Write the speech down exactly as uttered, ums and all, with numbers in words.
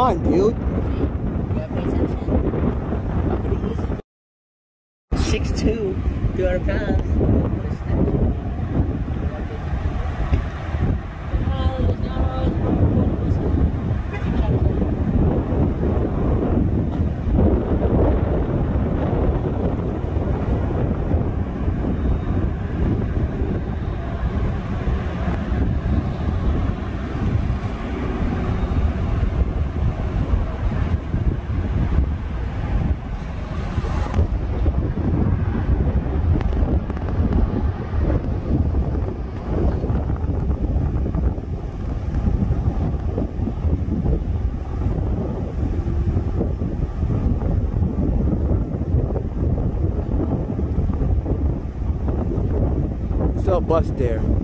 on, dude. You gotta pay attention. I'm pretty easy. six two, two hundred pounds. Still a bus there.